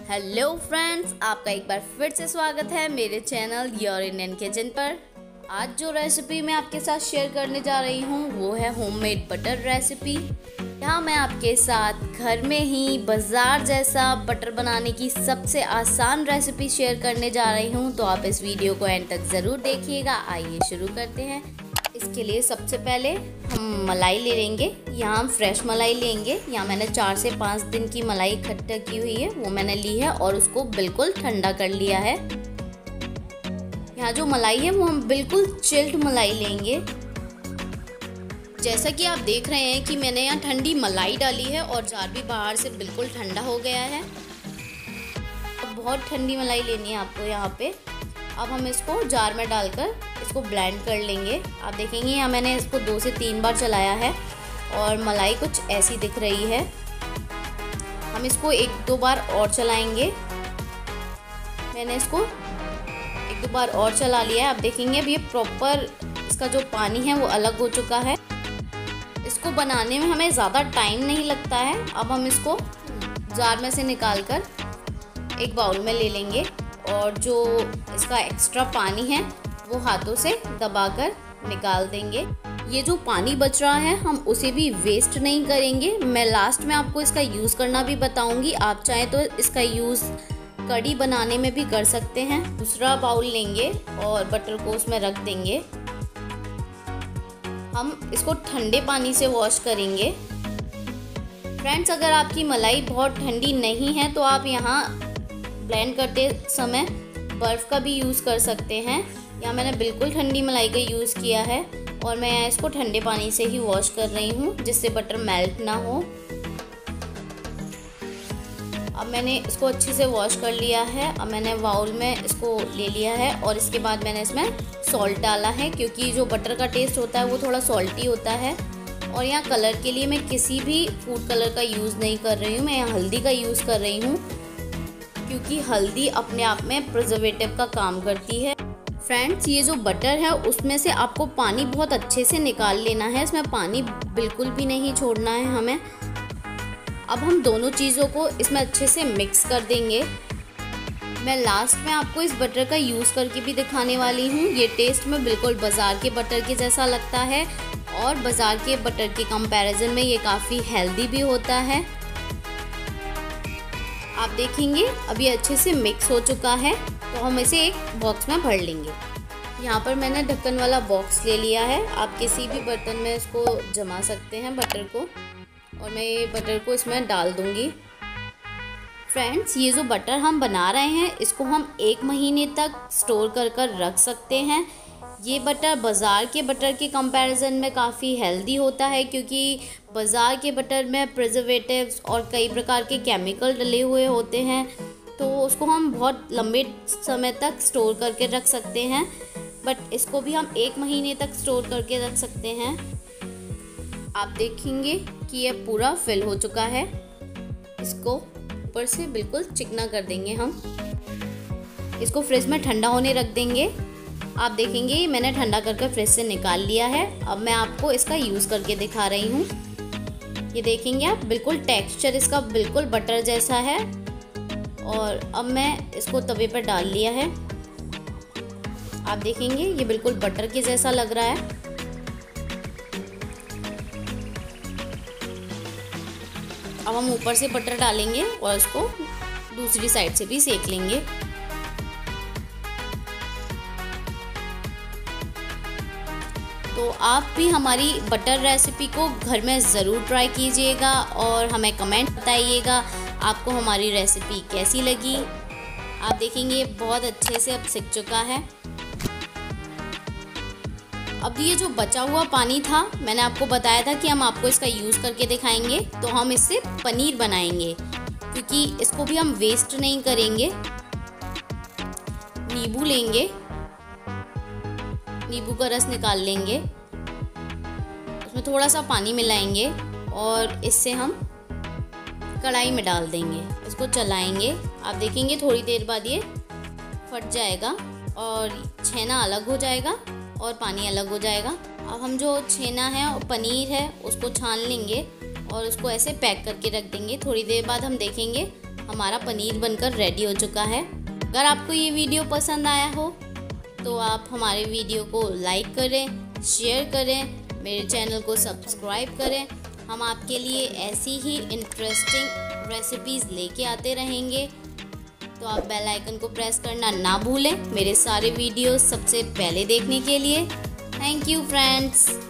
Hello friends, आपका एक बार फिर से स्वागत है मेरे चैनल योर इंडियन किचन पर। आज जो रेसिपी मैं आपके साथ शेयर करने जा रही हूँ वो है होममेड बटर रेसिपी। यहाँ मैं आपके साथ घर में ही बाजार जैसा बटर बनाने की सबसे आसान रेसिपी शेयर करने जा रही हूँ, तो आप इस वीडियो को एंड तक ज़रूर देखिएगा। आइए शुरू करते हैं। इसके लिए सबसे पहले हम मलाई ले लेंगे। यहाँ हम फ्रेश मलाई लेंगे। यहाँ मैंने 4 से 5 दिन की मलाई इकट्ठा की हुई है, वो मैंने ली है और उसको बिल्कुल ठंडा कर लिया है। यहाँ जो मलाई है वो हम बिल्कुल चिल्ड मलाई लेंगे। जैसा कि आप देख रहे हैं कि मैंने यहाँ ठंडी मलाई डाली है और जार भी बाहर से बिल्कुल ठंडा हो गया है। अब बहुत ठंडी मलाई लेनी है आपको यहाँ पे। अब हम इसको जार में डालकर इसको ब्लेंड कर लेंगे। आप देखेंगे यहाँ मैंने इसको 2 से 3 बार चलाया है और मलाई कुछ ऐसी दिख रही है। हम इसको 1-2 बार और चलाएंगे। मैंने इसको 1-2 बार और चला लिया है। आप देखेंगे अब ये प्रॉपर इसका जो पानी है वो अलग हो चुका है। इसको बनाने में हमें ज़्यादा टाइम नहीं लगता है। अब हम इसको जार में से निकाल कर एक बाउल में ले लेंगे और जो इसका एक्स्ट्रा पानी है वो हाथों से दबाकर निकाल देंगे। ये जो पानी बच रहा है हम उसे भी वेस्ट नहीं करेंगे। मैं लास्ट में आपको इसका यूज़ करना भी बताऊंगी। आप चाहें तो इसका यूज़ कढ़ी बनाने में भी कर सकते हैं। दूसरा बाउल लेंगे और बटर को उसमें रख देंगे। हम इसको ठंडे पानी से वॉश करेंगे। फ्रेंड्स, अगर आपकी मलाई बहुत ठंडी नहीं है तो आप यहाँ ब्लेंड करते समय बर्फ़ का भी यूज़ कर सकते हैं। यहाँ मैंने बिल्कुल ठंडी मलाई का यूज़ किया है और मैं यहाँ इसको ठंडे पानी से ही वॉश कर रही हूँ जिससे बटर मेल्ट ना हो। अब मैंने इसको अच्छे से वॉश कर लिया है। अब मैंने बाउल में इसको ले लिया है और इसके बाद मैंने इसमें सॉल्ट डाला है क्योंकि जो बटर का टेस्ट होता है वो थोड़ा सॉल्टी होता है। और यहाँ कलर के लिए मैं किसी भी फूड कलर का यूज़ नहीं कर रही हूँ। मैं यहाँ हल्दी का यूज़ कर रही हूँ क्योंकि हल्दी अपने आप में प्रिजर्वेटिव का काम करती है। फ्रेंड्स, ये जो बटर है उसमें से आपको पानी बहुत अच्छे से निकाल लेना है। इसमें पानी बिल्कुल भी नहीं छोड़ना है हमें। अब हम दोनों चीज़ों को इसमें अच्छे से मिक्स कर देंगे। मैं लास्ट में आपको इस बटर का यूज़ करके भी दिखाने वाली हूँ। ये टेस्ट में बिल्कुल बाज़ार के बटर के जैसा लगता है और बाज़ार के बटर के कंपैरिजन में ये काफ़ी हेल्दी भी होता है। आप देखेंगे अब ये अच्छे से मिक्स हो चुका है, तो हम इसे एक बॉक्स में भर लेंगे। यहाँ पर मैंने ढक्कन वाला बॉक्स ले लिया है। आप किसी भी बर्तन में इसको जमा सकते हैं बटर को, और मैं ये बटर को इसमें डाल दूँगी। फ्रेंड्स, ये जो बटर हम बना रहे हैं इसको हम 1 महीने तक स्टोर कर रख सकते हैं। ये बटर बाज़ार के बटर के कंपैरिजन में काफ़ी हेल्दी होता है क्योंकि बाज़ार के बटर में प्रिजर्वेटिव्स और कई प्रकार के केमिकल डले हुए होते हैं, तो उसको हम बहुत लंबे समय तक स्टोर करके रख सकते हैं। बट इसको भी हम 1 महीने तक स्टोर करके रख सकते हैं। आप देखेंगे कि ये पूरा फिल हो चुका है। इसको ऊपर से बिल्कुल चिकना कर देंगे हम। इसको फ्रिज में ठंडा होने रख देंगे। आप देखेंगे मैंने ठंडा करके फ्रिज से निकाल लिया है। अब मैं आपको इसका यूज़ करके दिखा रही हूँ। ये देखेंगे आप, बिल्कुल टेक्सचर इसका बिल्कुल बटर जैसा है। और अब मैं इसको तवे पर डाल लिया है। आप देखेंगे ये बिल्कुल बटर के जैसा लग रहा है। अब हम ऊपर से बटर डालेंगे और इसको दूसरी साइड से भी सेक लेंगे। तो आप भी हमारी बटर रेसिपी को घर में ज़रूर ट्राई कीजिएगा और हमें कमेंट बताइएगा आपको हमारी रेसिपी कैसी लगी। आप देखेंगे बहुत अच्छे से अब सिक चुका है। अब ये जो बचा हुआ पानी था, मैंने आपको बताया था कि हम आपको इसका यूज़ करके दिखाएंगे, तो हम इससे पनीर बनाएंगे क्योंकि इसको भी हम वेस्ट नहीं करेंगे। नींबू लेंगे, नींबू का रस निकाल लेंगे, उसमें थोड़ा सा पानी मिलाएंगे और इससे हम कढ़ाई में डाल देंगे। इसको चलाएंगे। आप देखेंगे थोड़ी देर बाद ये फट जाएगा और छेना अलग हो जाएगा और पानी अलग हो जाएगा। अब हम जो छेना है और पनीर है उसको छान लेंगे और उसको ऐसे पैक करके रख देंगे। थोड़ी देर बाद हम देखेंगे हमारा पनीर बनकर रेडी हो चुका है। अगर आपको ये वीडियो पसंद आया हो तो आप हमारे वीडियो को लाइक करें, शेयर करें, मेरे चैनल को सब्सक्राइब करें। हम आपके लिए ऐसी ही इंटरेस्टिंग रेसिपीज़ लेके आते रहेंगे। तो आप बेल आइकन को प्रेस करना ना भूलें मेरे सारे वीडियोस सबसे पहले देखने के लिए। Thank you friends.